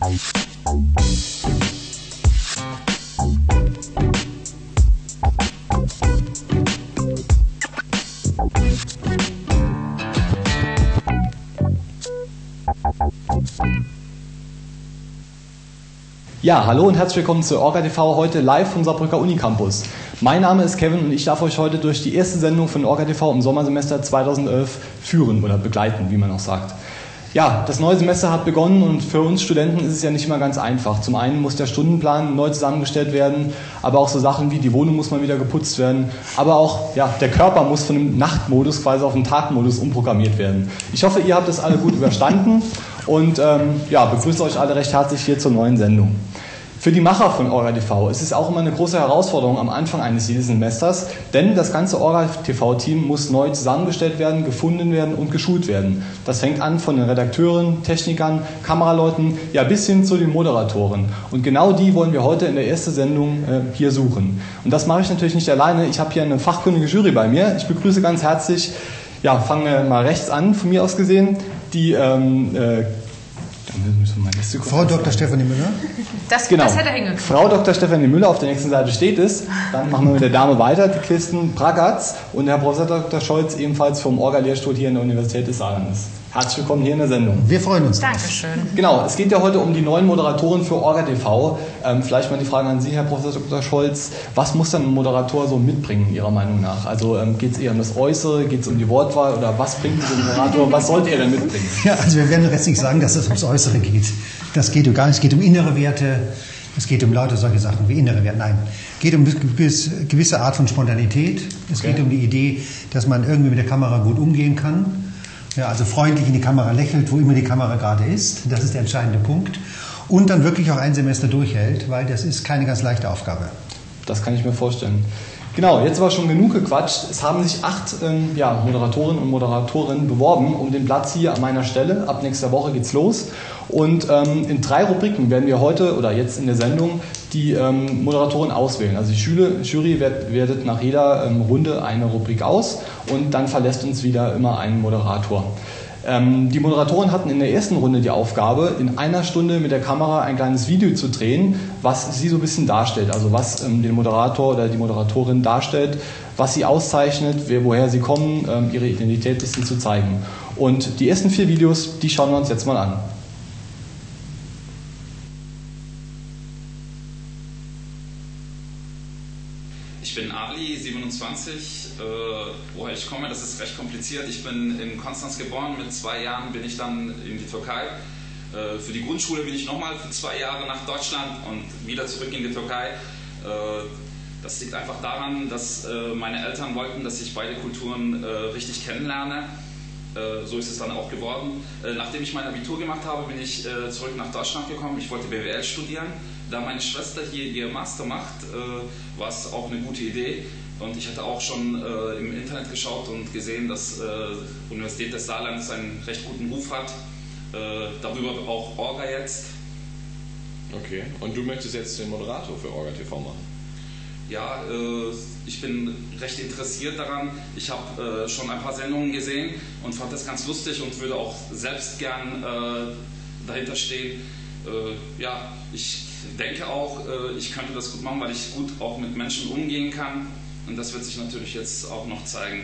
Ja, hallo und herzlich willkommen zu Orga TV, heute live vom Saarbrücker Unicampus. Mein Name ist Kevin und ich darf euch heute durch die erste Sendung von Orga TV im Sommersemester 2011 führen oder begleiten, wie man auch sagt. Ja, das neue Semester hat begonnen und für uns Studenten ist es ja nicht immer ganz einfach. Zum einen muss der Stundenplan neu zusammengestellt werden, aber auch so Sachen wie die Wohnung muss mal wieder geputzt werden, aber auch der Körper muss von dem Nachtmodus quasi auf den Tagmodus umprogrammiert werden. Ich hoffe, ihr habt das alle gut überstanden und begrüße euch alle recht herzlich hier zur neuen Sendung. Für die Macher von Orga TV ist es auch immer eine große Herausforderung am Anfang eines jeden Semesters, denn das ganze Orga TV-Team muss neu zusammengestellt werden, gefunden werden und geschult werden. Das fängt an von den Redakteuren, Technikern, Kameraleuten, bis hin zu den Moderatoren. Und genau die wollen wir heute in der ersten Sendung hier suchen. Und das mache ich natürlich nicht alleine. Ich habe hier eine fachkundige Jury bei mir. Ich begrüße ganz herzlich, fangen wir mal rechts an, von mir aus gesehen, die Frau Dr. Stefanie Müller. Das hätte er hingekriegt. Frau Dr. Stefanie Müller, auf der nächsten Seite steht es. Dann machen wir mit der Dame weiter, die Kirsten Bragatz und Herr Professor Dr. Scholz, ebenfalls vom Orga-Lehrstuhl hier in der Universität des Saarlandes. Herzlich willkommen hier in der Sendung. Wir freuen uns. Dankeschön. Genau, es geht ja heute um die neuen Moderatoren für Orga TV. Vielleicht mal die Frage an Sie, Herr Professor Dr. Scholz. Was muss dann ein Moderator so mitbringen, Ihrer Meinung nach? Also geht es eher um das Äußere, geht es um die Wortwahl oder was bringt so ein Moderator? Was sollte er denn mitbringen? Ja, also wir werden jetzt nicht sagen, dass es ums Äußere geht. Das geht gar nicht. Es geht um innere Werte. Es geht um lauter solche Sachen wie innere Werte. Nein, es geht um eine gewisse Art von Spontanität. Es geht um die Idee, dass man irgendwie mit der Kamera gut umgehen kann. Ja, also freundlich in die Kamera lächelt, wo immer die Kamera gerade ist. Das ist der entscheidende Punkt. Und dann wirklich auch ein Semester durchhält, weil das ist keine ganz leichte Aufgabe. Das kann ich mir vorstellen. Genau, jetzt war schon genug gequatscht. Es haben sich 8 Moderatorinnen und Moderatoren beworben um den Platz hier an meiner Stelle. Ab nächster Woche geht's los. Und in 3 Rubriken werden wir heute oder jetzt in der Sendung die Moderatoren auswählen. Also die Jury wertet nach jeder Runde eine Rubrik aus und dann verlässt uns wieder immer ein Moderator. Die Moderatoren hatten in der ersten Runde die Aufgabe, in einer Stunde mit der Kamera ein kleines Video zu drehen, was sie so ein bisschen darstellt, also was den Moderator oder die Moderatorin darstellt, was sie auszeichnet, woher sie kommen, ihre Identität ein bisschen zu zeigen. Und die ersten 4 Videos, die schauen wir uns jetzt mal an. Ich bin Ali, 27, woher ich komme, das ist recht kompliziert. Ich bin in Konstanz geboren, mit 2 Jahren bin ich dann in die Türkei. Für die Grundschule bin ich nochmal für 2 Jahre nach Deutschland und wieder zurück in die Türkei. Das liegt einfach daran, dass meine Eltern wollten, dass ich beide Kulturen richtig kennenlerne. So ist es dann auch geworden. Nachdem ich mein Abitur gemacht habe, bin ich zurück nach Deutschland gekommen. Ich wollte BWL studieren. Da meine Schwester hier ihr Master macht, war es auch eine gute Idee. Und ich hatte auch schon im Internet geschaut und gesehen, dass die Universität des Saarlandes einen recht guten Ruf hat. Darüber auch Orga jetzt. Okay, und du möchtest jetzt den Moderator für Orga TV machen? Ja, ich bin recht interessiert daran. Ich habe schon ein paar Sendungen gesehen und fand das ganz lustig und würde auch selbst gern dahinter stehen. Ich denke auch, ich könnte das gut machen, weil ich gut auch mit Menschen umgehen kann. Und das wird sich natürlich jetzt auch noch zeigen.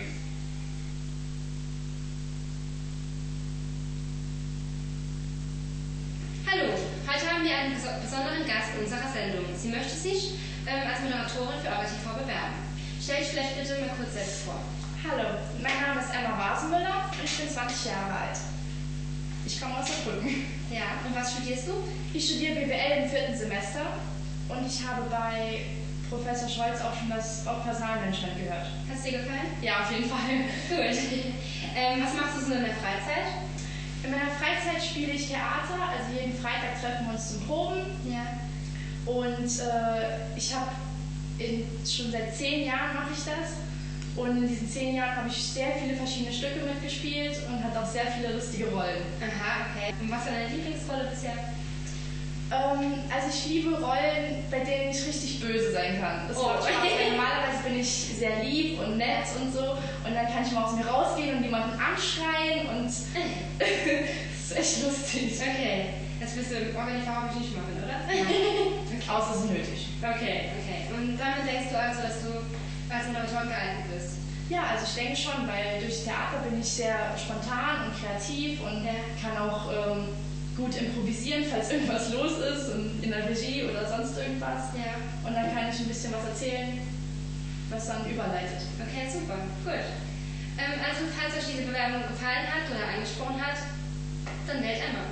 Hallo, heute haben wir einen besonderen Gast in unserer Sendung. Sie möchte sich als Moderatorin für Orga TV bewerben. Stell dich vielleicht bitte mal kurz selbst vor. Hallo, mein Name ist Emma Wasenmüller und ich bin 20 Jahre alt. Ich komme aus Saarbrücken. Ja, und was studierst du? Ich studiere BWL im 4. Semester und ich habe bei Professor Scholz auch schon das Personalmanagement gehört. Hat es dir gefallen? Ja, auf jeden Fall. Gut. Was machst du so in der Freizeit? In meiner Freizeit spiele ich Theater, also jeden Freitag treffen wir uns zum Proben. Ja. Und ich habe schon seit 10 Jahren mache ich das. Und in diesen 10 Jahren habe ich sehr viele verschiedene Stücke mitgespielt und hatte auch sehr viele lustige Rollen. Aha, okay. Und was war deine Lieblingsrolle bisher? Also ich liebe Rollen, bei denen ich richtig böse sein kann. Das macht Spaß, weil normalerweise bin ich sehr lieb und nett und so. Und dann kann ich mal aus mir rausgehen und jemanden anschreien und das ist echt lustig. Okay. Das wirst du im OrgaTV hoffentlich nicht machen, oder? Ja. Okay. Außer es ist nötig. Okay. Und damit denkst du also, dass du als Moderatorin geeignet bist? Ja, also ich denke schon, weil durch Theater bin ich sehr spontan und kreativ und kann auch gut improvisieren, falls irgendwas los ist in der Regie oder sonst irgendwas. Ja. Und dann kann ich ein bisschen was erzählen, was dann überleitet. Okay, super. Gut. Also, falls euch diese Bewerbung gefallen hat oder angesprochen hat, dann wählt einmal.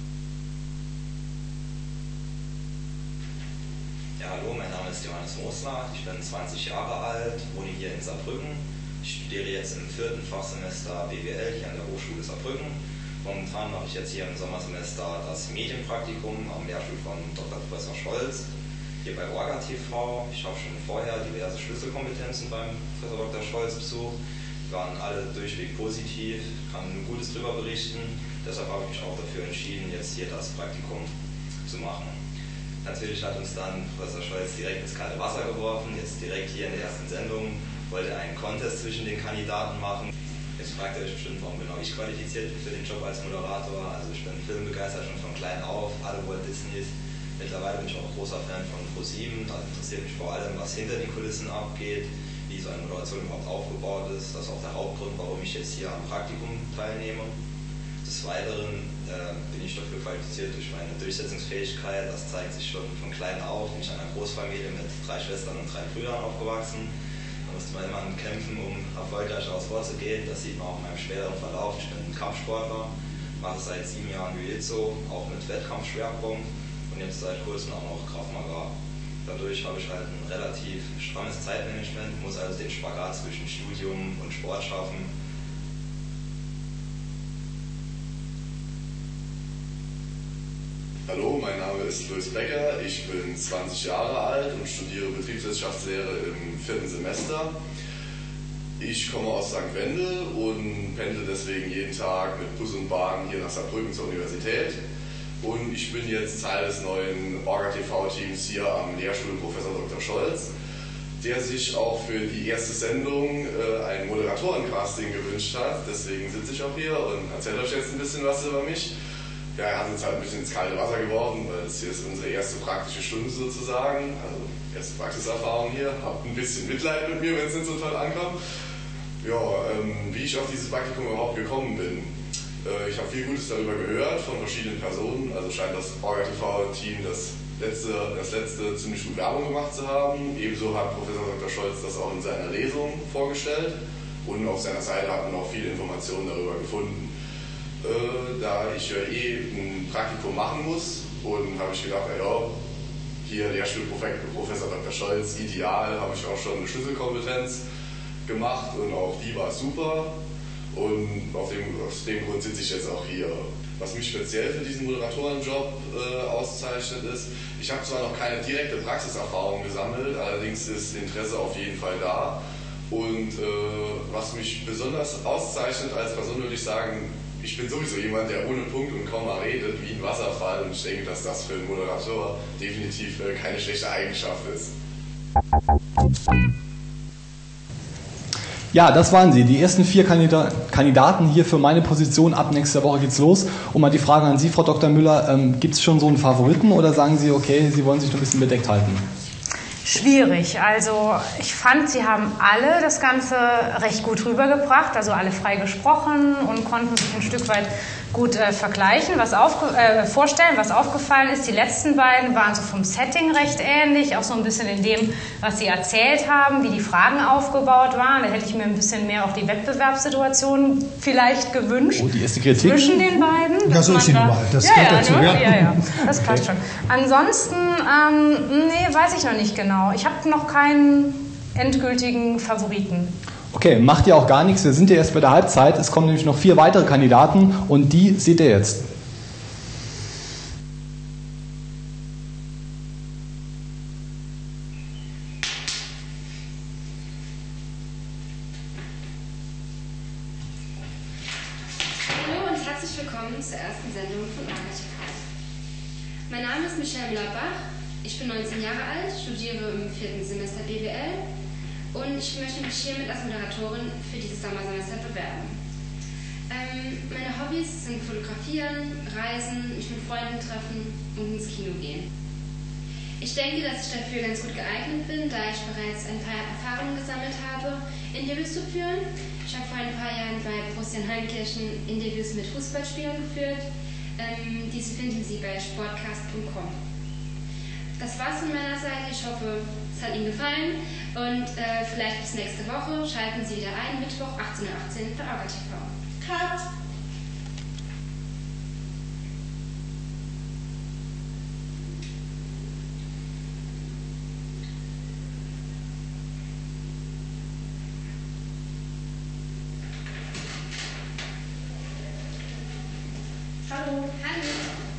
Ja, hallo, mein Name ist Johannes Mosler, ich bin 20 Jahre alt, wohne hier in Saarbrücken. Ich studiere jetzt im 4. Fachsemester BWL hier an der Hochschule Saarbrücken. Momentan mache ich jetzt hier im Sommersemester das Medienpraktikum am Lehrstuhl von Dr. Professor Scholz, hier bei OrgaTV. Ich habe schon vorher diverse Schlüsselkompetenzen beim Professor Dr. Scholz besucht. Die waren alle durchweg positiv, kann Gutes drüber berichten. Deshalb habe ich mich auch dafür entschieden, jetzt hier das Praktikum zu machen. Natürlich hat uns dann Professor Scholz direkt ins kalte Wasser geworfen, jetzt direkt hier in der ersten Sendung wollte er einen Contest zwischen den Kandidaten machen. Jetzt fragt ihr euch bestimmt, warum genau ich qualifiziert bin für den Job als Moderator. Also ich bin filmbegeistert schon von klein auf, alle Walt Disneys. Mittlerweile bin ich auch großer Fan von Pro7, da interessiert mich vor allem, was hinter den Kulissen abgeht, wie so eine Moderation überhaupt aufgebaut ist. Das ist auch der Hauptgrund, warum ich jetzt hier am Praktikum teilnehme. Des Weiteren bin ich dafür qualifiziert durch meine Durchsetzungsfähigkeit. Das zeigt sich schon von klein auf. Bin ich in einer Großfamilie mit 3 Schwestern und 3 Brüdern aufgewachsen. Da musste man immer kämpfen, um erfolgreich daraus vorzugehen. Das sieht man auch in meinem späteren Verlauf. Ich bin ein Kampfsportler, mache seit 7 Jahren Jiu-Jitsu, auch mit Wettkampfschwerpunkt und jetzt seit kurzem auch noch Krav Maga. Dadurch habe ich halt ein relativ strammes Zeitmanagement, muss also den Spagat zwischen Studium und Sport schaffen. Hallo, mein Name ist Louis Becker, ich bin 20 Jahre alt und studiere Betriebswissenschaftslehre im 4. Semester. Ich komme aus St. Wende und pendle deswegen jeden Tag mit Bus und Bahn hier nach Saarbrücken zur Universität. Und ich bin jetzt Teil des neuen OrgaTV-Teams hier am Lehrstuhl Professor Dr. Scholz, der sich auch für die erste Sendung ein Moderatorencasting gewünscht hat. Deswegen sitze ich auch hier und erzähle euch jetzt ein bisschen was über mich. Ja, er hat uns halt ein bisschen ins kalte Wasser geworfen, weil das hier ist unsere erste praktische Stunde sozusagen, also erste Praxiserfahrung hier. Habt ein bisschen Mitleid mit mir, wenn es nicht so toll ankommt. Ja, wie ich auf dieses Praktikum überhaupt gekommen bin. Ich habe viel Gutes darüber gehört von verschiedenen Personen, also scheint das OrgaTV-Team das letzte ziemlich gut Werbung gemacht zu haben. Ebenso hat Professor Dr. Scholz das auch in seiner Lesung vorgestellt und auf seiner Seite hat man auch viele Informationen darüber gefunden. Da ich ja ein Praktikum machen muss und habe ich gedacht, ja, hier Lehrstuhl Professor Dr. Scholz, ideal, habe ich auch schon eine Schlüsselkompetenz gemacht und auch die war super und aus dem Grund sitze ich jetzt auch hier. Was mich speziell für diesen Moderatorenjob auszeichnet ist, ich habe zwar noch keine direkte Praxiserfahrung gesammelt, allerdings ist Interesse auf jeden Fall da und was mich besonders auszeichnet als Person, würde ich sagen, ich bin sowieso jemand, der ohne Punkt und Komma redet, wie ein Wasserfall und ich denke, dass das für einen Moderator definitiv keine schlechte Eigenschaft ist. Ja, das waren sie, die ersten 4 Kandidaten hier für meine Position. Ab nächster Woche geht's los. Und mal die Frage an Sie, Frau Dr. Müller, gibt es schon so einen Favoriten oder sagen Sie, okay, Sie wollen sich noch ein bisschen bedeckt halten? Schwierig. Also ich fand, sie haben alle das Ganze recht gut rübergebracht, also alle frei gesprochen und konnten sich ein Stück weit gut vergleichen, vorstellen. Was aufgefallen ist, die letzten beiden waren so vom Setting recht ähnlich, auch so ein bisschen in dem, was sie erzählt haben, wie die Fragen aufgebaut waren. Da hätte ich mir ein bisschen mehr auf die Wettbewerbssituation vielleicht gewünscht. Oh, die erste Kritik? Zwischen den beiden. Ja, so ist sie nun mal. Das gehört dazu, ja. Das passt schon. Ansonsten, nee, weiß ich noch nicht genau. Ich habe noch keinen endgültigen Favoriten. Okay, macht ja auch gar nichts. Wir sind ja erst bei der Halbzeit. Es kommen nämlich noch 4 weitere Kandidaten und die seht ihr jetzt. Hallo und herzlich willkommen zur ersten Sendung von OrgaTV. Mein Name ist Michelle Müller-Bach. Ich bin 19 Jahre alt, studiere im 4. Semester BWL und ich möchte mich hiermit als Moderatorin für dieses Sommersemester bewerben. Meine Hobbys sind Fotografieren, Reisen, mich mit Freunden treffen und ins Kino gehen. Ich denke, dass ich dafür ganz gut geeignet bin, da ich bereits ein paar Erfahrungen gesammelt habe, Interviews zu führen. Ich habe vor ein paar Jahren bei Borussia Heinkirchen Interviews mit Fußballspielern geführt. Diese finden Sie bei sportcast.com. Das war's von meiner Seite. Ich hoffe, es hat Ihnen gefallen und vielleicht bis nächste Woche. Schalten Sie wieder ein, Mittwoch 18:18 Uhr für OrgaTV. Cut! Hallo. Hallo.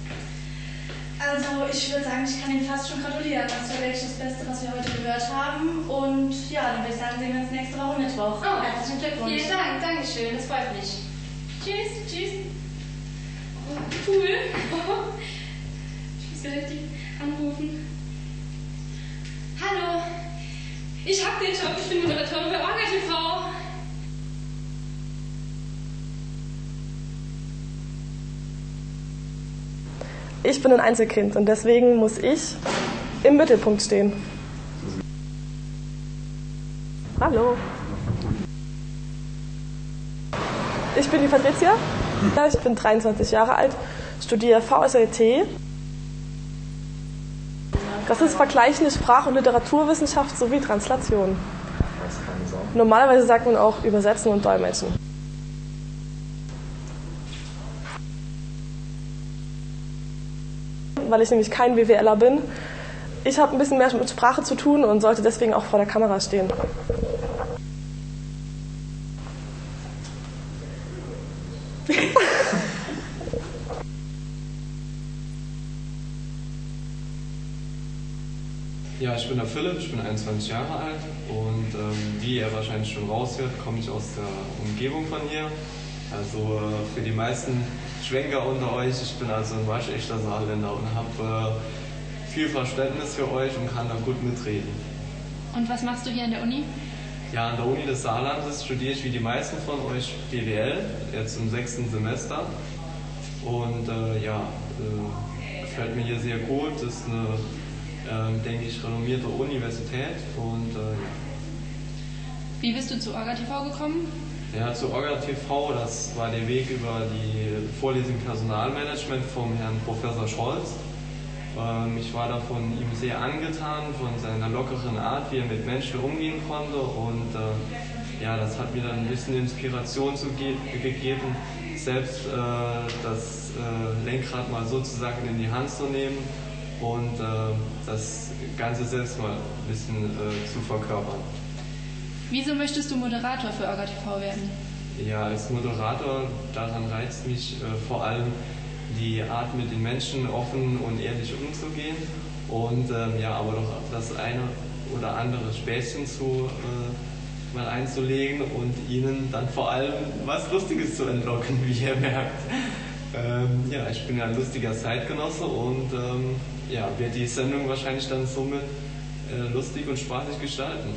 Also ich würde sagen, ich kann Ihnen fast schon gratulieren. Das war wirklich das Beste, was wir heute gehört haben. Und ja, dann würde ich sagen, sehen wir uns nächste Woche Mittwoch. Oh, herzlichen Glückwunsch. Vielen Dank, Dankeschön, das freut mich. Tschüss, tschüss. Oh, cool. Ich muss direkt anrufen. Hallo, ich habe den Job, ich bin Moderatorin bei OrgaTV. Ich bin ein Einzelkind und deswegen muss ich im Mittelpunkt stehen. Hallo. Ich bin die Patricia. Ich bin 23 Jahre alt, studiere VSLT. Das ist vergleichende Sprach- und Literaturwissenschaft sowie Translation. Normalerweise sagt man auch Übersetzen und Dolmetschen. Weil ich nämlich kein BWLer bin. Ich habe ein bisschen mehr mit Sprache zu tun und sollte deswegen auch vor der Kamera stehen. Ja, ich bin der Philipp, ich bin 21 Jahre alt und wie ihr wahrscheinlich schon raushört, komme ich aus der Umgebung von hier. Also für die meisten Schwenker unter euch, ich bin also ein waschechter Saarländer und habe viel Verständnis für euch und kann da gut mitreden. Und was machst du hier an der Uni? Ja, an der Uni des Saarlandes studiere ich wie die meisten von euch BWL, jetzt im 6. Semester. Und gefällt mir hier sehr gut, das ist eine, denke ich, renommierte Universität. Und, Wie bist du zu OrgaTV gekommen? Ja, zu OrgaTV, das war der Weg über die Vorlesung Personalmanagement vom Herrn Professor Scholz. Ich war da von ihm sehr angetan, von seiner lockeren Art, wie er mit Menschen umgehen konnte und das hat mir dann ein bisschen Inspiration gegeben, selbst das Lenkrad mal sozusagen in die Hand zu nehmen und das Ganze selbst mal ein bisschen zu verkörpern. Wieso möchtest du Moderator für OrgaTV werden? Ja, als Moderator, daran reizt mich vor allem die Art, mit den Menschen offen und ehrlich umzugehen und aber doch das eine oder andere Späßchen mal einzulegen und ihnen dann vor allem was Lustiges zu entlocken, wie ihr merkt. Ich bin ja ein lustiger Zeitgenosse und werde die Sendung wahrscheinlich dann somit lustig und spaßig gestalten.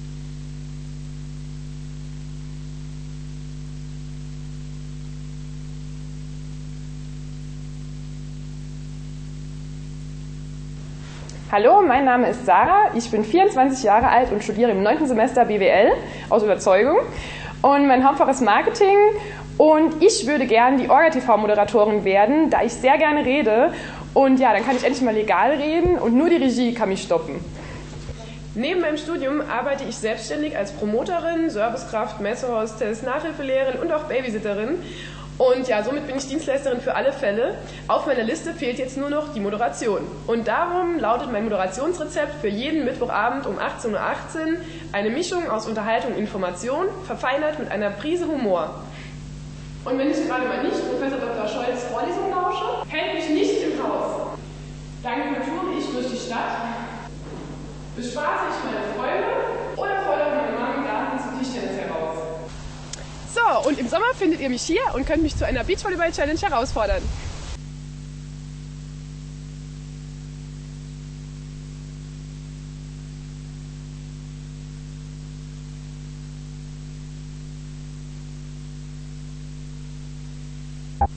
Hallo, mein Name ist Sarah, ich bin 24 Jahre alt und studiere im 9. Semester BWL aus Überzeugung und mein Hauptfach ist Marketing und ich würde gerne die OrgaTV-Moderatorin werden, da ich sehr gerne rede und ja, dann kann ich endlich mal legal reden und nur die Regie kann mich stoppen. Neben meinem Studium arbeite ich selbstständig als Promoterin, Servicekraft, Messehostess, Nachhilfelehrerin und auch Babysitterin. Und ja, somit bin ich Dienstleisterin für alle Fälle. Auf meiner Liste fehlt jetzt nur noch die Moderation. Und darum lautet mein Moderationsrezept für jeden Mittwochabend um 18:18 Uhr eine Mischung aus Unterhaltung und Information, verfeinert mit einer Prise Humor. Und wenn ich gerade mal nicht Professor Dr. Scholz Vorlesung lausche, hält mich nicht im Haus. Dann toure ich durch die Stadt, bespaße ich meine Freunde oder fordere meine Mama im Garten zum Tischtennis heraus. So, und im Sommer findet ihr mich hier und könnt mich zu einer Beachvolleyball-Challenge herausfordern.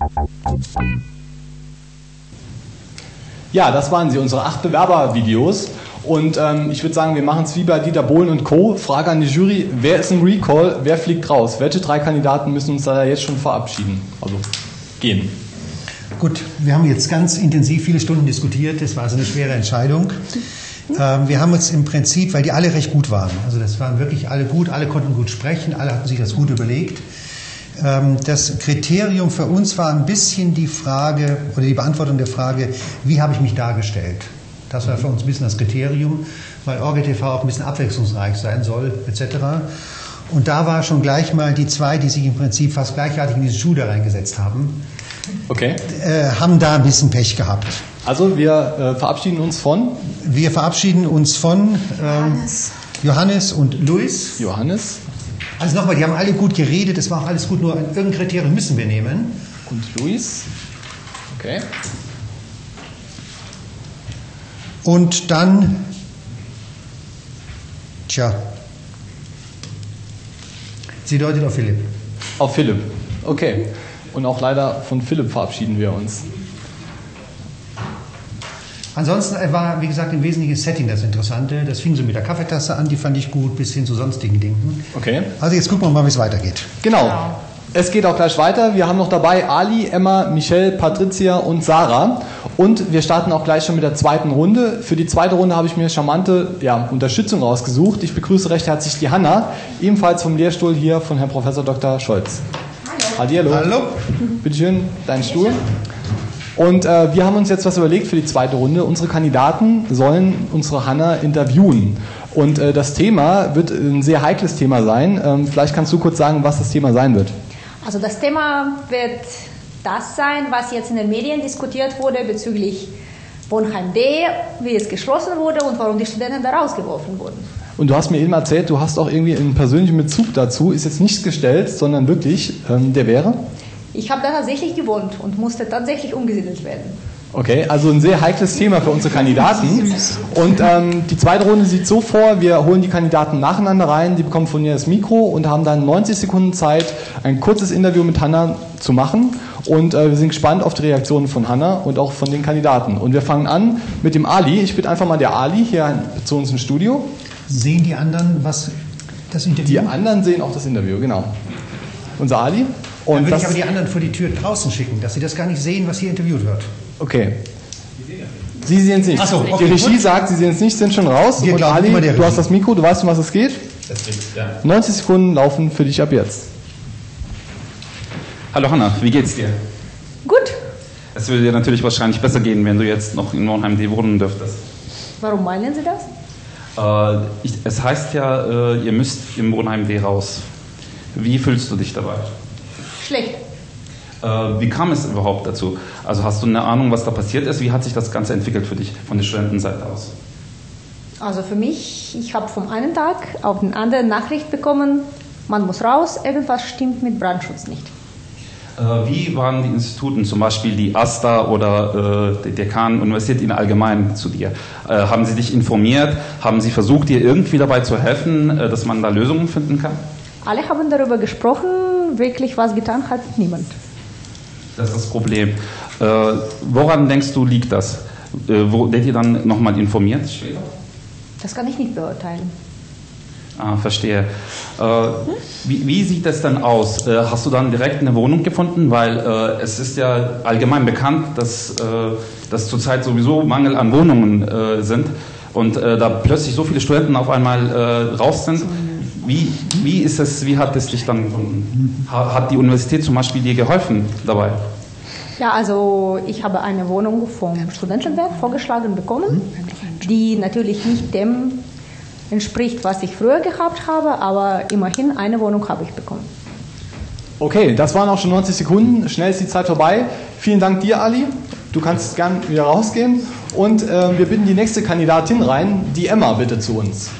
Ja, das waren sie, unsere 8 Bewerbervideos. Und ich würde sagen, wir machen es wie bei Dieter Bohlen und Co. Frage an die Jury, wer ist im Recall, wer fliegt raus? Welche 3 Kandidaten müssen uns da jetzt schon verabschieden? Also gehen. Gut, wir haben jetzt ganz intensiv viele Stunden diskutiert, das war also eine schwere Entscheidung. Wir haben uns im Prinzip, weil die alle recht gut waren, also das waren wirklich alle gut, alle konnten gut sprechen, alle hatten sich das gut überlegt. Das Kriterium für uns war ein bisschen die Frage oder die Beantwortung der Frage, wie habe ich mich dargestellt? Das war für uns ein bisschen das Kriterium, weil OrgelTV auch ein bisschen abwechslungsreich sein soll, etc. Und da war schon gleich mal die 2, die sich im Prinzip fast gleichartig in diese Schule reingesetzt haben, okay. Haben da ein bisschen Pech gehabt. Also wir verabschieden uns von? Wir verabschieden uns von Johannes und Luis. Johannes. Also nochmal, die haben alle gut geredet, es war auch alles gut, nur irgendein Kriterium müssen wir nehmen. Und Luis. Okay. Und dann, sie deutet auf Philipp. Auf Philipp, okay. Und auch leider von Philipp verabschieden wir uns. Ansonsten war, wie gesagt, im Wesentlichen das Setting das Interessante. Das fing so mit der Kaffeetasse an, die fand ich gut, bis hin zu sonstigen Dingen. Okay. Also jetzt gucken wir mal, wie es weitergeht. Genau. Es geht auch gleich weiter. Wir haben noch dabei Ali, Emma, Michelle, Patricia und Sarah. Und wir starten auch gleich schon mit der zweiten Runde. Für die zweite Runde habe ich mir charmante Unterstützung rausgesucht. Ich begrüße recht herzlich die Hanna, ebenfalls vom Lehrstuhl hier von Herrn Prof. Dr. Scholz. Hallo. Hallo. Bitte schön, deinen Stuhl. Und wir haben uns jetzt was überlegt für die zweite Runde. Unsere Kandidaten sollen unsere Hanna interviewen. Und das Thema wird ein sehr heikles Thema sein. Vielleicht kannst du kurz sagen, was das Thema sein wird. Also das Thema wird das sein, was jetzt in den Medien diskutiert wurde bezüglich Wohnheim D, wie es geschlossen wurde und warum die Studenten da rausgeworfen wurden. Und du hast mir eben erzählt, du hast auch irgendwie einen persönlichen Bezug dazu. Ist jetzt nichts gestellt, sondern wirklich, der wäre? Ich habe da tatsächlich gewohnt und musste tatsächlich umgesiedelt werden. Okay, also ein sehr heikles Thema für unsere Kandidaten. Und die zweite Runde sieht so vor, wir holen die Kandidaten nacheinander rein, die bekommen von mir das Mikro und haben dann 90 Sekunden Zeit, ein kurzes Interview mit Hanna zu machen. Und wir sind gespannt auf die Reaktionen von Hanna und auch von den Kandidaten. Und wir fangen an mit dem Ali. Ich bitte einfach mal der Ali hier zu uns ins Studio. Sehen die anderen das Interview? Die anderen sehen auch das Interview, genau. Unser Ali. Und dann würde ich aber die anderen vor die Tür draußen schicken, dass sie das gar nicht sehen, was hier interviewt wird. Okay. Sie sehen es nicht. Ach so, okay, die Regie gut. sagt, Sie sehen es nicht, sind schon raus. Wir und Ali, du hast das Mikro, du weißt, um was es geht. Das geht, ja. 90 Sekunden laufen für dich ab jetzt. Hallo Hanna, wie geht's dir? Gut. Es würde dir natürlich wahrscheinlich besser gehen, wenn du jetzt noch in Wohnheim D wohnen dürftest. Warum meinen Sie das? Es heißt ja, ihr müsst im Wohnheim D raus. Wie fühlst du dich dabei? Schlecht. Wie kam es überhaupt dazu? Also hast du eine Ahnung, was da passiert ist? Wie hat sich das Ganze entwickelt für dich von der Studentenseite aus? Also für mich, ich habe vom einen Tag auf den anderen Nachricht bekommen, man muss raus, irgendwas stimmt mit Brandschutz nicht. Wie waren die Instituten, zum Beispiel die AStA oder die Dekan-Universität in allgemein zu dir? Haben sie dich informiert? Haben sie versucht, dir irgendwie dabei zu helfen, dass man da Lösungen finden kann? Alle haben darüber gesprochen, wirklich was getan hat niemand. Das ist das Problem. Woran denkst du, liegt das? Werdet ihr dann nochmal informiert später? Das kann ich nicht beurteilen. Ah, verstehe. Wie sieht das dann aus? Hast du dann direkt eine Wohnung gefunden? Weil es ist ja allgemein bekannt, dass zurzeit sowieso Mangel an Wohnungen sind und da plötzlich so viele Studenten auf einmal raus sind. Wie ist es? Wie hat es dich dann gefunden? Hat die Universität zum Beispiel dir geholfen dabei? Ja, also ich habe eine Wohnung vom Studentenwerk vorgeschlagen bekommen, die natürlich nicht dem entspricht, was ich früher gehabt habe, aber immerhin eine Wohnung habe ich bekommen. Okay, das waren auch schon 90 Sekunden. Schnell ist die Zeit vorbei. Vielen Dank dir, Ali. Du kannst gern wieder rausgehen. Und wir bitten die nächste Kandidatin rein, die Emma, bitte zu uns.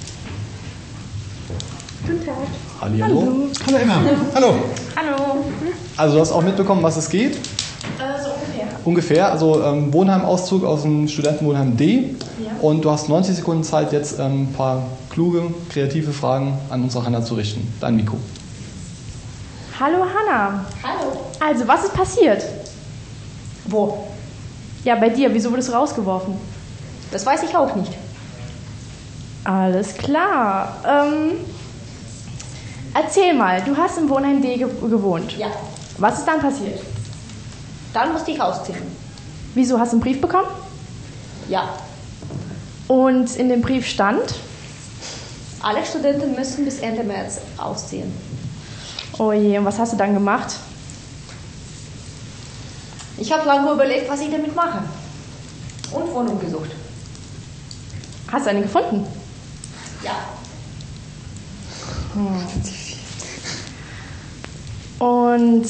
Guten Tag. Hallo. Hallo Emma. Hallo. Hallo. Also du hast auch mitbekommen, was es geht? So ungefähr. Ungefähr, also Wohnheimauszug aus dem Studentenwohnheim D. Ja. Und du hast 90 Sekunden Zeit, jetzt ein paar kluge, kreative Fragen an unsere Hanna zu richten. Dein Mikro. Hallo Hanna. Hallo. Also, was ist passiert? Wo? Ja, bei dir. Wieso wurdest du rausgeworfen? Das weiß ich auch nicht. Alles klar. Erzähl mal, du hast im Wohnheim D gewohnt. Ja. Was ist dann passiert? Dann musste ich ausziehen. Wieso, hast du einen Brief bekommen? Ja. Und in dem Brief stand? Alle Studenten müssen bis Ende März ausziehen. Oh je, und was hast du dann gemacht? Ich habe lange überlegt, was ich damit mache. Und Wohnung gesucht. Hast du eine gefunden? Ja. Und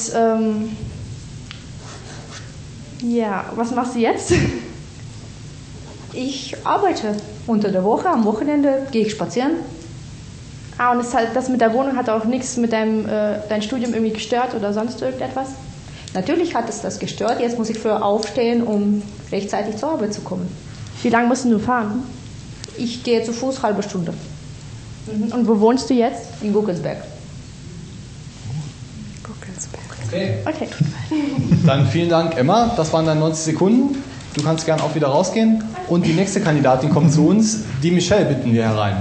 ja, was machst du jetzt? Ich arbeite unter der Woche, am Wochenende gehe ich spazieren. Ah, und das mit der Wohnung hat auch nichts mit dein Studium irgendwie gestört oder sonst irgendetwas? Natürlich hat es das gestört. Jetzt muss ich früher aufstehen, um rechtzeitig zur Arbeit zu kommen. Wie lange musst du fahren? Ich gehe zu Fuß, halbe Stunde. Und wo wohnst du jetzt? In Guckelsberg. Okay. Dann vielen Dank, Emma. Das waren dann 90 Sekunden. Du kannst gern auch wieder rausgehen. Und die nächste Kandidatin kommt zu uns. Die Michelle bitten wir herein.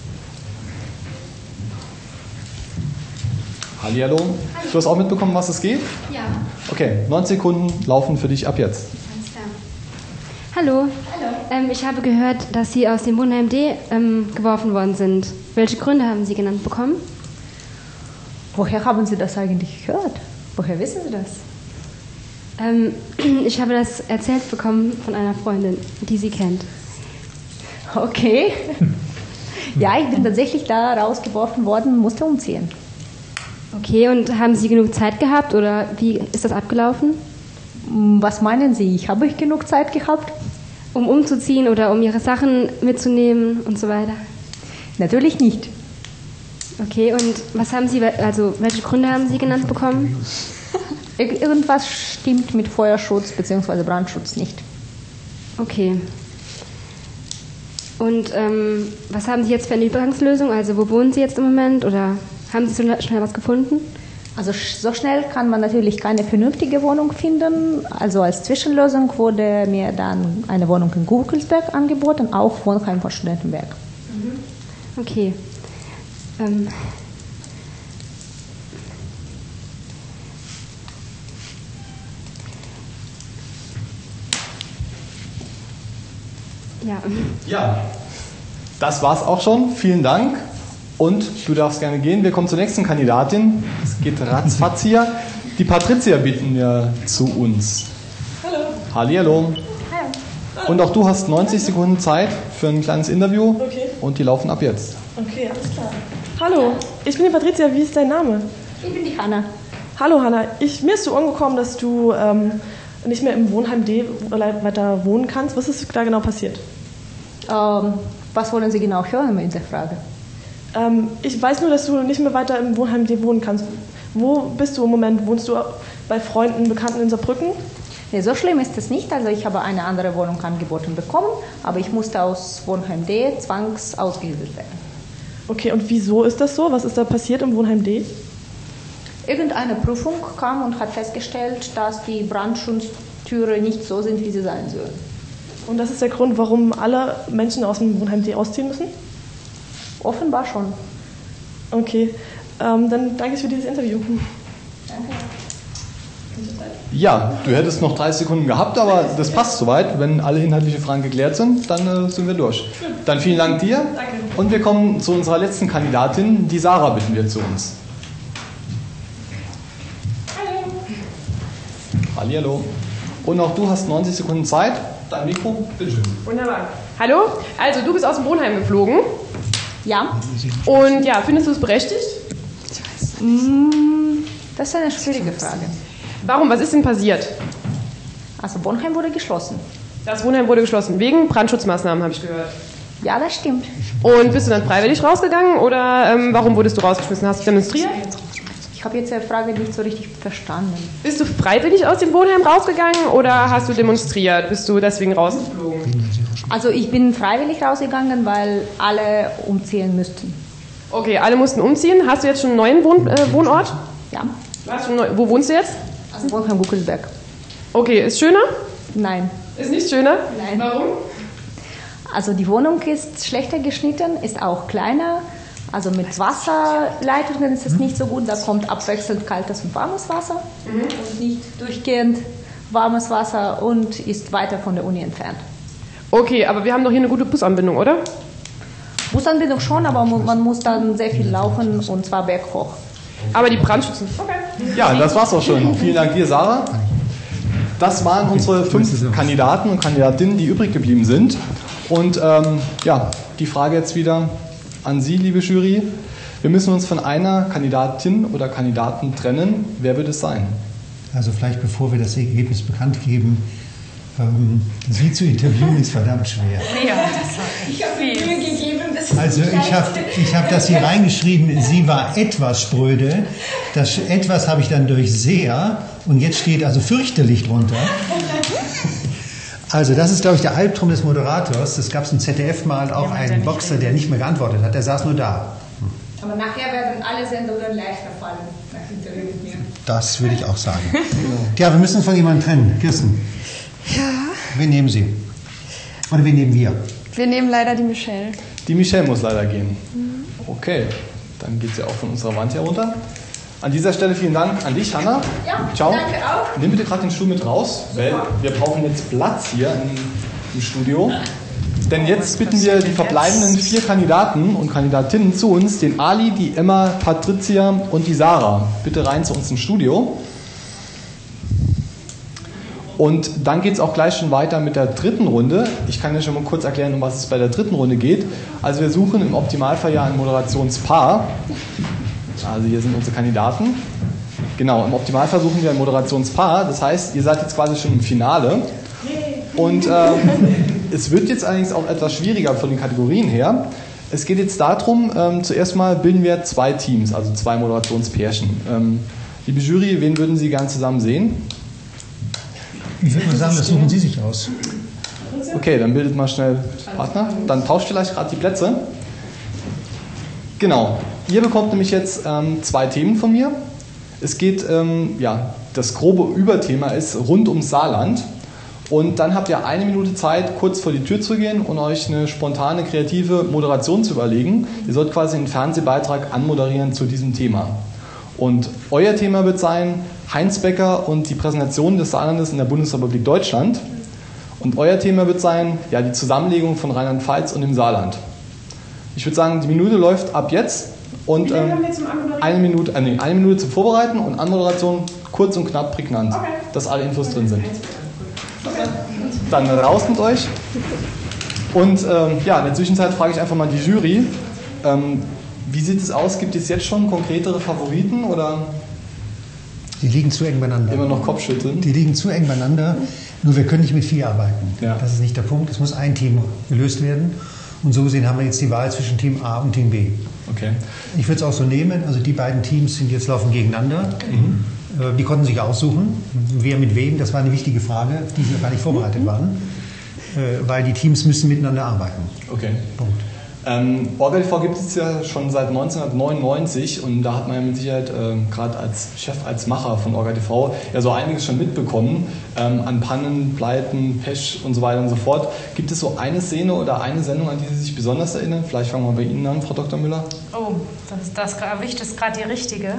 Hallihallo. Du hast auch mitbekommen, was es geht? Ja. Okay, 90 Sekunden laufen für dich ab jetzt. Alles klar. Hallo. Hallo. Ich habe gehört, dass Sie aus dem Wohnheim D geworfen worden sind. Welche Gründe haben Sie genannt bekommen? Woher haben Sie das eigentlich gehört? Woher wissen Sie das? Ich habe das erzählt bekommen von einer Freundin, die Sie kennt. Okay. Ja, ich bin tatsächlich da rausgeworfen worden und musste umziehen. Okay, und haben Sie genug Zeit gehabt oder wie ist das abgelaufen? Was meinen Sie? Habe ich genug Zeit gehabt? Um umzuziehen oder um Ihre Sachen mitzunehmen und so weiter? Natürlich nicht. Okay, und was haben Sie, also welche Gründe haben Sie genannt bekommen? Irgendwas stimmt mit Feuerschutz bzw. Brandschutz nicht. Okay. Und was haben Sie jetzt für eine Übergangslösung? Also wo wohnen Sie jetzt im Moment oder haben Sie so schnell was gefunden? Also so schnell kann man natürlich keine vernünftige Wohnung finden. Also als Zwischenlösung wurde mir dann eine Wohnung in Guckelsberg angeboten, auch Wohnheim von Studentenberg. Okay. Ja, das war's auch schon. Vielen Dank. Und du darfst gerne gehen. Wir kommen zur nächsten Kandidatin. Es geht ratzfatz hier. Die Patricia bitten wir zu uns. Hallo. Hallihallo. Hallo. Und auch du hast 90 Sekunden Zeit für ein kleines Interview. Okay. Und die laufen ab jetzt. Okay, alles klar. Hallo, ich bin die Patricia. Wie ist dein Name? Ich bin die Hanna. Hallo Hanna. Mir ist zu Ohren gekommen, dass du nicht mehr im Wohnheim D weiter wohnen kannst. Was ist da genau passiert? Was wollen Sie genau hören mit der Frage? Ich weiß nur, dass du nicht mehr weiter im Wohnheim D wohnen kannst. Wo bist du im Moment? Wohnst du bei Freunden, Bekannten in Saarbrücken? Nee, so schlimm ist es nicht. Also ich habe eine andere Wohnung angeboten bekommen, aber ich musste aus Wohnheim D zwangsausgebildet werden. Okay, und wieso ist das so? Was ist da passiert im Wohnheim D? Irgendeine Prüfung kam und hat festgestellt, dass die Brandschutztüren nicht so sind, wie sie sein sollen. Und das ist der Grund, warum alle Menschen aus dem Wohnheim D ausziehen müssen? Offenbar schon. Okay, dann danke ich für dieses Interview. Danke. Ja, du hättest noch 30 Sekunden gehabt, aber das passt soweit. Wenn alle inhaltlichen Fragen geklärt sind, dann sind wir durch. Dann vielen Dank dir. Danke. Und wir kommen zu unserer letzten Kandidatin. Die Sarah bitten wir zu uns. Hallihallo. Und auch du hast 90 Sekunden Zeit. Dein Mikro, bitteschön. Wunderbar. Hallo, also du bist aus dem Wohnheim geflogen. Ja. Und ja, findest du es berechtigt? Das ist eine schwierige Frage. Warum? Was ist denn passiert? Also Wohnheim wurde geschlossen. Das Wohnheim wurde geschlossen, wegen Brandschutzmaßnahmen, habe ich gehört. Ja, das stimmt. Und bist du dann freiwillig rausgegangen oder warum wurdest du rausgeschmissen? Hast du demonstriert? Ich habe jetzt die Frage nicht so richtig verstanden. Bist du freiwillig aus dem Wohnheim rausgegangen oder hast du demonstriert? Bist du deswegen rausgeflogen? Also ich bin freiwillig rausgegangen, weil alle umziehen müssten. Okay, alle mussten umziehen. Hast du jetzt schon einen neuen Wohnort? Ja. Wo wohnst du jetzt? Also ich wohne in Buckelsberg. Okay, ist schöner? Nein. Ist nicht schöner? Nein. Warum? Also die Wohnung ist schlechter geschnitten, ist auch kleiner. Also mit Wasserleitungen ist es nicht so gut. Da kommt abwechselnd kaltes und warmes Wasser und nicht durchgehend warmes Wasser und ist weiter von der Uni entfernt. Okay, aber wir haben doch hier eine gute Busanbindung, oder? Busanbindung schon, aber man muss dann sehr viel laufen und zwar berghoch. Aber die Brandschützen. Okay. Ja, das war's auch schon. Vielen Dank dir, Sarah. Das waren unsere 5 Kandidaten und Kandidatinnen, die übrig geblieben sind. Und ja, die Frage jetzt wieder an Sie, liebe Jury. Wir müssen uns von einer Kandidatin oder Kandidaten trennen. Wer wird es sein? Also vielleicht bevor wir das Ergebnis bekannt geben, Sie zu interviewen ist verdammt schwer. Ja, das war echt. Ich habe mir Mühe gegeben. Also ich hab das hier reingeschrieben, sie war etwas spröde. Das etwas habe ich dann durch sehr und jetzt steht also fürchterlich drunter. Also das ist, glaube ich, der Albtraum des Moderators. Das gab es im ZDF mal auch einen Boxer, der nicht mehr geantwortet hat. Der saß nur da. Aber nachher werden alle Sendungen leichter fallen nach Interview mit mir. Das würde ich auch sagen. Ja, wir müssen uns von jemandem trennen. Kirsten. Ja. Wen nehmen Sie? Oder wen nehmen wir? Wir nehmen leider die Michelle. Die Michelle muss leider gehen. Okay, dann geht sie auch von unserer Wand herunter. An dieser Stelle vielen Dank an dich, Hanna. Ja, ciao. danke auch. Nimm bitte gerade den Stuhl mit raus, weil wir brauchen jetzt Platz hier im Studio. Denn jetzt bitten wir die verbleibenden 4 Kandidaten und Kandidatinnen zu uns, den Ali, die Emma, Patricia und die Sarah. Bitte rein zu uns ins Studio. Und dann geht es auch gleich schon weiter mit der 3. Runde. Ich kann ja schon mal kurz erklären, um was es bei der 3. Runde geht. Also wir suchen im Optimalfall ja ein Moderationspaar. Also hier sind unsere Kandidaten. Genau, im Optimalfall suchen wir ein Moderationspaar. Das heißt, ihr seid jetzt quasi schon im Finale. Und es wird jetzt allerdings auch etwas schwieriger von den Kategorien her. Es geht jetzt darum, zuerst mal bilden wir 2 Teams, also 2 Moderationspärchen. Liebe Jury, wen würden Sie gerne zusammen sehen? Ich würde mal sagen, das suchen Sie sich aus. Okay, dann bildet mal schnell Partner. Dann tauscht vielleicht gerade die Plätze. Genau. Ihr bekommt nämlich jetzt 2 Themen von mir. Es geht, ja, das grobe Überthema ist rund ums Saarland. Und dann habt ihr 1 Minute Zeit, kurz vor die Tür zu gehen und euch eine spontane, kreative Moderation zu überlegen. Ihr sollt quasi einen Fernsehbeitrag anmoderieren zu diesem Thema. Und euer Thema wird sein Heinz Becker und die Präsentation des Saarlandes in der Bundesrepublik Deutschland. Und euer Thema wird sein, ja, die Zusammenlegung von Rheinland-Pfalz und dem Saarland. Ich würde sagen, die Minute läuft ab jetzt. Und eine Minute zum Vorbereiten und Anmoderation kurz und knapp prägnant, dass alle Infos drin sind. Dann raus mit euch. Und ja, in der Zwischenzeit frage ich einfach mal die Jury. Wie sieht es aus? Gibt es jetzt schon konkretere Favoriten oder? Die liegen zu eng beieinander. Immer noch Kopfschütteln? Die liegen zu eng beieinander, nur wir können nicht mit 4 arbeiten. Ja. Das ist nicht der Punkt. Es muss ein Team gelöst werden. Und so gesehen haben wir jetzt die Wahl zwischen Team A und Team B. Okay. Ich würde es auch so nehmen. Also die beiden Teams sind jetzt laufen gegeneinander. Die konnten sich aussuchen, wer mit wem. Das war eine wichtige Frage, die wir gar nicht vorbereitet waren. Weil die Teams müssen miteinander arbeiten. Okay. Punkt. OrgaTV gibt es ja schon seit 1999 und da hat man ja mit Sicherheit gerade als Chef, als Macher von OrgaTV ja so einiges schon mitbekommen an Pannen, Pleiten, Pech und so weiter und so fort. Gibt es so eine Szene oder eine Sendung, an die Sie sich besonders erinnern? Vielleicht fangen wir bei Ihnen an, Frau Dr. Müller. Oh, das erwischt ist gerade die richtige.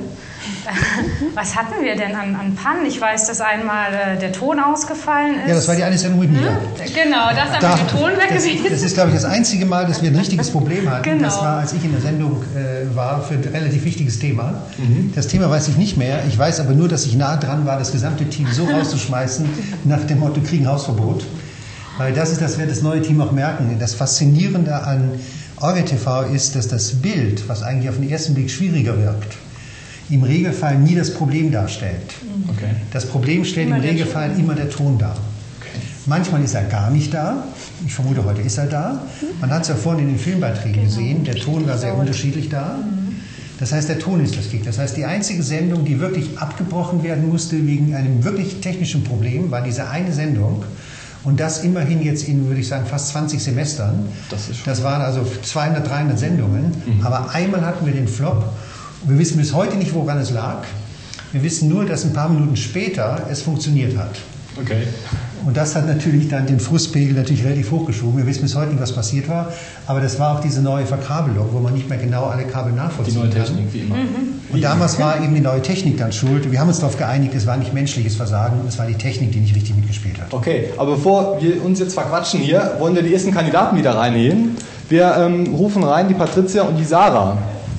Was hatten wir denn an Pannen? Ich weiß, dass einmal der Ton ausgefallen ist. Ja, das war die eine Sendung mit mir. Genau, das haben wir den Ton weg gewesen. Das ist, glaube ich, das einzige Mal, dass wir ein richtiges Problem hatten. Genau. Das war, als ich in der Sendung war, für ein relativ wichtiges Thema. Das Thema weiß ich nicht mehr. Ich weiß aber nur, dass ich nah dran war, das gesamte Team so rauszuschmeißen, nach dem Motto, kriegen Hausverbot. Weil das wird das neue Team auch merken. Das Faszinierende an OrgaTV ist, dass das Bild, was eigentlich auf den ersten Blick schwieriger wirkt, im Regelfall nie das Problem darstellt. Okay. Das Problem stellt im Regelfall immer der Ton dar. Okay. Manchmal ist er gar nicht da. Ich vermute, heute ist er da. Man hat es ja vorhin in den Filmbeiträgen gesehen. Der Ton war sehr unterschiedlich da. Das heißt, der Ton ist das Gegner. Das heißt, die einzige Sendung, die wirklich abgebrochen werden musste wegen einem wirklich technischen Problem, war diese eine Sendung. Und das immerhin jetzt in, würde ich sagen, fast 20 Semestern. Das waren also 200, 300 Sendungen. Aber einmal hatten wir den Flop. Wir wissen bis heute nicht, woran es lag. Wir wissen nur, dass ein paar Minuten später es funktioniert hat. Okay. Und das hat natürlich dann den Frustpegel natürlich relativ hochgeschoben. Wir wissen bis heute nicht, was passiert war. Aber das war auch diese neue Verkabelung, wo man nicht mehr genau alle Kabel nachvollziehen kann. Die neue Technik, wie immer. Und damals war eben die neue Technik dann schuld. Wir haben uns darauf geeinigt, es war nicht menschliches Versagen, es war die Technik, die nicht richtig mitgespielt hat. Okay, aber bevor wir uns jetzt verquatschen hier, wollen wir die ersten Kandidaten wieder reinnehmen. Wir rufen rein die Patricia und die Sarah.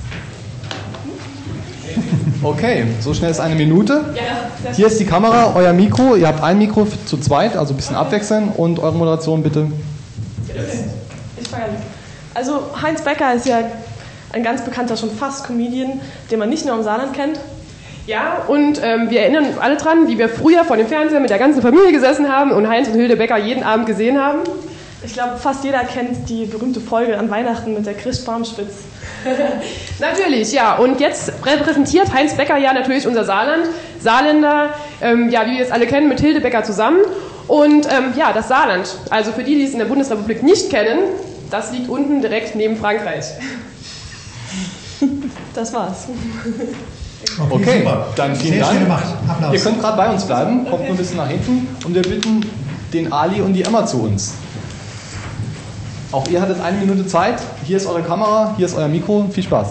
Okay, so schnell ist eine Minute. Hier ist die Kamera, euer Mikro. Ihr habt ein Mikro zu zweit, also ein bisschen abwechseln. Und eure Moderation bitte. Ich fange an. Also Heinz Becker ist ja ein ganz bekannter, schon fast Comedian, den man nicht nur im Saarland kennt. Ja, und wir erinnern uns alle dran, wie wir früher vor dem Fernseher mit der ganzen Familie gesessen haben und Heinz und Hilde Becker jeden Abend gesehen haben. Ich glaube, fast jeder kennt die berühmte Folge an Weihnachten mit der Christ-Barmspitz. Natürlich, ja. Und jetzt repräsentiert Heinz Becker ja natürlich unser Saarland. Saarländer, ja, wie wir es alle kennen, mit Hilde Becker zusammen. Und ja, das Saarland, also für die, die es in der Bundesrepublik nicht kennen, das liegt unten direkt neben Frankreich. Das war's. Okay, super. Dann vielen Sehr Dank. schön gemacht. Applaus. Ihr könnt gerade bei uns bleiben, kommt nur ein bisschen nach hinten. Und wir bitten den Ali und die Emma zu uns. Auch ihr hattet 1 Minute Zeit. Hier ist eure Kamera, hier ist euer Mikro. Viel Spaß.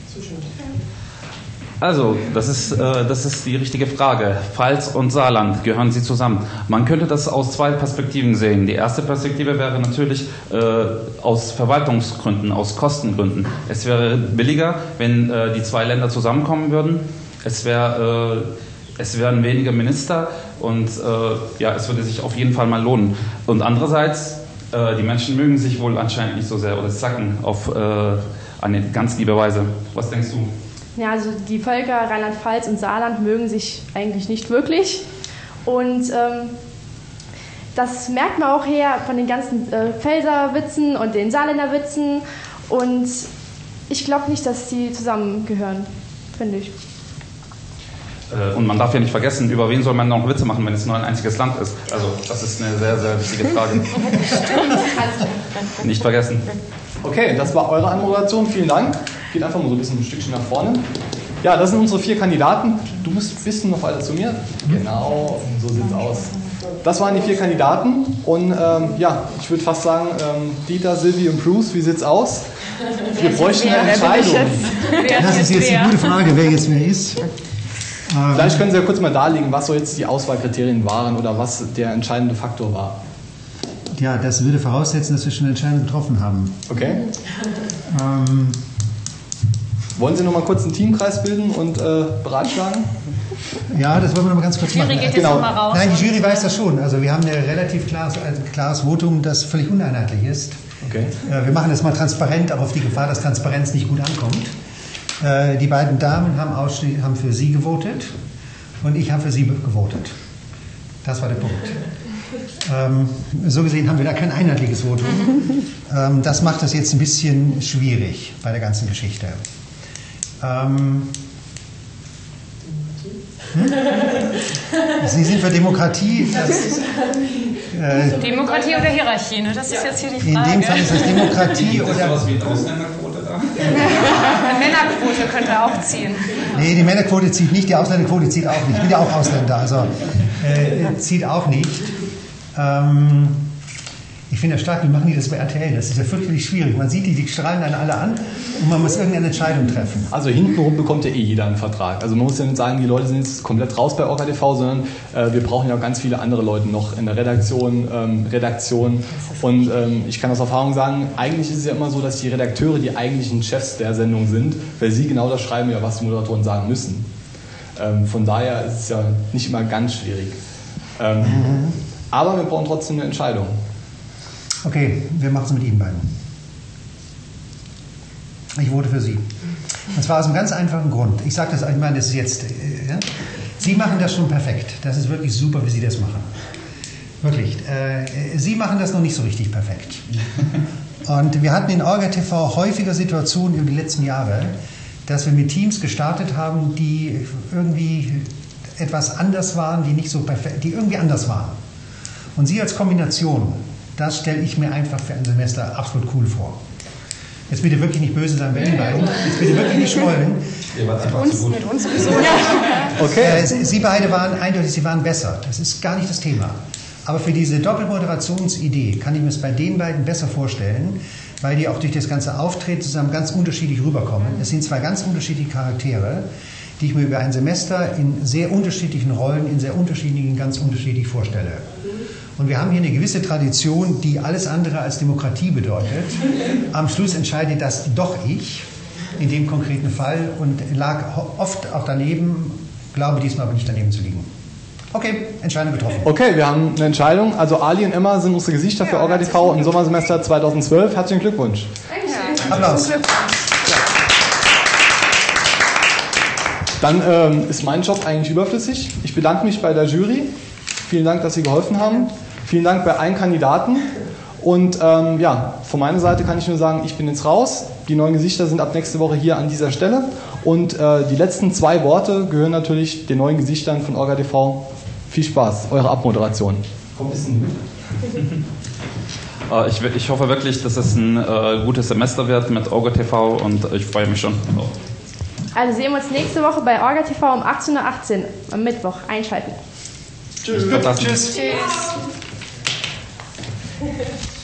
Also, das ist die richtige Frage. Pfalz und Saarland, gehören sie zusammen? Man könnte das aus 2 Perspektiven sehen. Die erste Perspektive wäre natürlich aus Verwaltungsgründen, aus Kostengründen. Es wäre billiger, wenn die 2 Länder zusammenkommen würden. Es wären weniger Minister und ja, es würde sich auf jeden Fall mal lohnen. Und andererseits, die Menschen mögen sich wohl anscheinend nicht so sehr oder zacken auf eine ganz liebe Weise. Was denkst du? Ja, also die Völker Rheinland-Pfalz und Saarland mögen sich eigentlich nicht wirklich. Und das merkt man auch her von den ganzen Pfälzer-Witzen und den Saarländer-Witzen. Und ich glaube nicht, dass die zusammengehören, finde ich. Und man darf ja nicht vergessen, über wen soll man noch Witze machen, wenn es nur ein einziges Land ist? Also das ist eine sehr, sehr wichtige Frage. Nicht vergessen. Okay, das war eure Anmoderation. Vielen Dank. Geht einfach mal so ein Stückchen nach vorne. Ja, das sind unsere 4 Kandidaten. Du bist ein bisschen noch weiter zu mir. Genau, so sieht's aus. Das waren die 4 Kandidaten. Und ja, ich würde fast sagen, Dieter, Silvi und Bruce, wie sieht's aus? Wir bräuchten eine Entscheidung. Das ist jetzt die gute Frage, wer jetzt wer ist. Vielleicht können Sie ja kurz mal darlegen, was so jetzt die Auswahlkriterien waren oder was der entscheidende Faktor war. Ja, das würde voraussetzen, dass wir schon eine Entscheidung getroffen haben. Okay. Wollen Sie noch mal kurz einen Teamkreis bilden und beratschlagen? Ja, das wollen wir noch mal ganz kurz machen. Die Jury geht Genau. jetzt noch mal raus. Nein, die Jury weiß das schon. Also wir haben ein relativ klares Votum, das völlig uneinheitlich ist. Okay. Wir machen das mal transparent, aber auf die Gefahr, dass Transparenz nicht gut ankommt. Die beiden Damen haben für Sie gewotet und ich habe für Sie gewotet. Das war der Punkt. So gesehen haben wir da kein einheitliches Votum. Das macht das jetzt ein bisschen schwierig bei der ganzen Geschichte. Sie sind für Demokratie. Demokratie oder Hierarchie, ne? Das ist jetzt hier die Frage. In dem Fall ist das Demokratie oder... sowas wie Ausländerquote da? Eine Männerquote könnte auch ziehen. Nee, die Männerquote zieht nicht, die Ausländerquote zieht auch nicht. Ich bin ja auch Ausländer, also zieht auch nicht. Ich finde ja stark, wie machen die das bei RTL? Das ist ja fürchterlich schwierig. Man sieht die strahlen dann alle an und man muss irgendeine Entscheidung treffen. Also hintenrum bekommt ja eh jeder einen Vertrag. Also man muss ja nicht sagen, die Leute sind jetzt komplett raus bei OrgaTV, sondern wir brauchen ja auch ganz viele andere Leute noch in der Redaktion. Und ich kann aus Erfahrung sagen, eigentlich ist es ja immer so, dass die Redakteure die eigentlichen Chefs der Sendung sind, weil sie genau das schreiben, ja, was die Moderatoren sagen müssen. Von daher ist es ja nicht immer ganz schwierig. Aber wir brauchen trotzdem eine Entscheidung. Okay, wir machen es mit Ihnen beiden. Ich vote für Sie. Und zwar aus einem ganz einfachen Grund. Ich sage das, ich meine, das ist jetzt... Ja? Sie machen das schon perfekt. Das ist wirklich super, wie Sie das machen. Wirklich. Sie machen das noch nicht so richtig perfekt. Und wir hatten in OrgaTV häufiger Situationen über die letzten Jahre, dass wir mit Teams gestartet haben, die irgendwie etwas anders waren, die nicht so perfekt, die irgendwie anders waren. Und Sie als Kombination, das stelle ich mir einfach für ein Semester absolut cool vor. Jetzt bitte wirklich nicht böse sein bei Ihnen beiden. Jetzt bitte wirklich nicht schmollen. Mit uns sowieso. Okay. Sie beide waren eindeutig, Sie waren besser. Das ist gar nicht das Thema. Aber für diese Doppelmoderationsidee kann ich mir es bei den beiden besser vorstellen, weil die auch durch das ganze Auftreten zusammen ganz unterschiedlich rüberkommen. Es sind zwei ganz unterschiedliche Charaktere, die ich mir über ein Semester in sehr unterschiedlichen Rollen, in sehr unterschiedlichen, ganz unterschiedlich vorstelle. Und wir haben hier eine gewisse Tradition, die alles andere als Demokratie bedeutet. Am Schluss entscheidet das doch ich, in dem konkreten Fall, und lag oft auch daneben, glaube diesmal aber nicht daneben zu liegen. Okay, Entscheidung getroffen. Okay, wir haben eine Entscheidung. Also Ali und Emma sind unsere Gesichter für OrgaTV im Sommersemester 2012. Herzlichen Glückwunsch. Applaus. Dann ist mein Job eigentlich überflüssig. Ich bedanke mich bei der Jury. Vielen Dank, dass Sie geholfen haben. Vielen Dank bei allen Kandidaten. Und von meiner Seite kann ich nur sagen, ich bin jetzt raus. Die neuen Gesichter sind ab nächste Woche hier an dieser Stelle. Und die letzten 2 Worte gehören natürlich den neuen Gesichtern von OrgaTV. Viel Spaß, eure Abmoderation. Kommt ein bisschen mit. Ich hoffe wirklich, dass es ein gutes Semester wird mit OrgaTV und ich freue mich schon. Also sehen wir uns nächste Woche bei OrgaTV um 18:18 Uhr am Mittwoch. Einschalten. Tschüss. Tschüss. Tschüss.